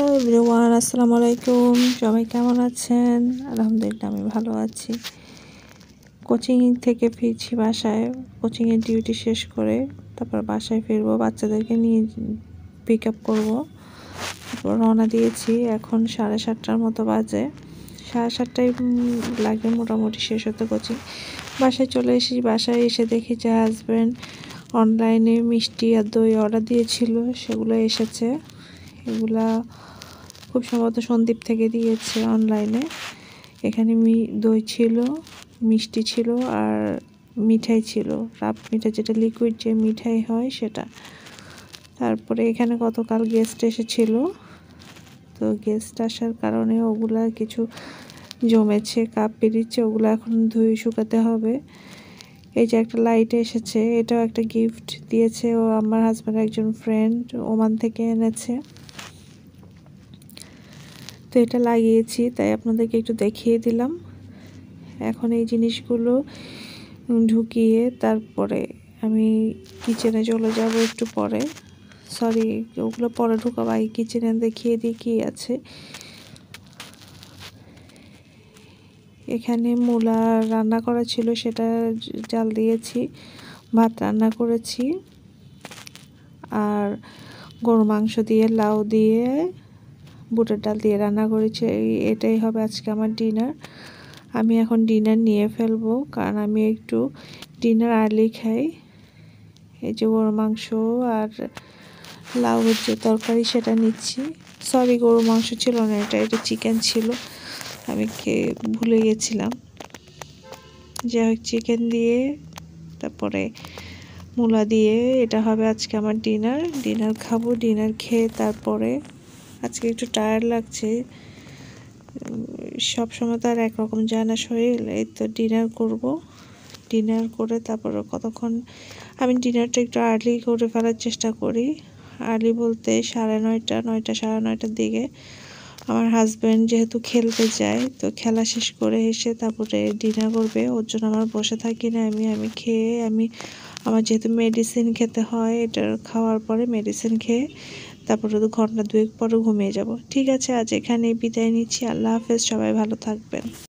Hello everyone, আসসালামু আলাইকুম। সবাই কেমন আছেন? আলহামদুলিল্লাহ আমি ভালো আছি। কোচিং থেকে ফিরছি বাসায়, কোচিংয়ের ডিউটি শেষ করে তারপর বাসায় ফিরবো, বাচ্চাদেরকে নিয়ে পিক আপ করবো। তারপর রওনা দিয়েছি। এখন 7:30টার মতো বাজে, 7:30টায় লাগে মোটামুটি শেষ হতে কোচিং। বাসায় চলে এসেছি। বাসায় এসে দেখি যে হাজব্যান্ড অনলাইনে মিষ্টি আর দই অর্ডার দিয়েছিল, সেগুলো এসেছে। এগুলা খুব সম্ভবত সন্দীপ থেকে দিয়েছে অনলাইনে। এখানে দই ছিল, মিষ্টি ছিল আর মিঠাই ছিল, রাব মিঠাই, যেটা লিকুইড যে মিঠাই হয় সেটা। তারপরে এখানে গতকাল গেস্ট এসেছিল, তো গেস্ট আসার কারণে ওগুলা কিছু জমেছে, কাপ বেরিয়েছে, ওগুলো এখন ধুয়ে শুকাতে হবে। এই যে একটা লাইট এসেছে, এটাও একটা গিফট দিয়েছে ও আমার হাজব্যান্ডের একজন ফ্রেন্ড, ওমান থেকে এনেছে। তো এটা লাগিয়েছি, তাই আপনাদেরকে একটু দেখিয়ে দিলাম। এখন এই জিনিসগুলো ঢুকিয়ে তারপরে আমি কিচেনে চলে যাব একটু পরে। সরি, ওগুলো পরে ঢুকাবো, আগে কিচেনে দেখিয়ে দিই কী আছে। এখানে মূলা রান্না করা ছিল, সেটা জাল দিয়েছি, ভাত রান্না করেছি, আর গরু মাংস দিয়ে লাউ দিয়ে বুটের ডাল দিয়ে রান্না করেছি। এটাই হবে আজকে আমার ডিনার। আমি এখন ডিনার নিয়ে ফেলবো, কারণ আমি একটু ডিনার আর্লি খাই। এই যে গরু মাংস আর লাউয়ের যে তরকারি সেটা নিচ্ছি। সরি, গরু মাংস ছিল না, এটা চিকেন ছিল, আমি ভুলে গেছিলাম। যাই হোক, চিকেন দিয়ে তারপরে মূলা দিয়ে এটা হবে আজকে আমার ডিনার খাবো। ডিনার খেয়ে তারপরে, আজকে একটু টায়ার্ড লাগছে, সব সময় তো আর একরকম যায় না শরীর। এই তো ডিনার করব, ডিনার করে তারপরে কতক্ষণ আমি ডিনারটা একটু আর্লি করে ফেলার চেষ্টা করি। আর্লি বলতে 9:30, 9:30 দিকে। আমার হাজব্যান্ড যেহেতু খেলতে যায়, তো খেলা শেষ করে এসে তারপরে ডিনার করবে, ওর জন্য আমার বসে থাকি না। আমি খেয়ে আমার যেহেতু মেডিসিন খেতে হয়, এটার খাওয়ার পরে মেডিসিন খেয়ে তারপরে 2 ঘন্টা 2 পরে ঘুমিয়ে যাব। ঠিক আছে, আজ এখানেই বিদায় নিচ্ছি। আল্লাহ হাফেজ, সবাই ভালো থাকবেন।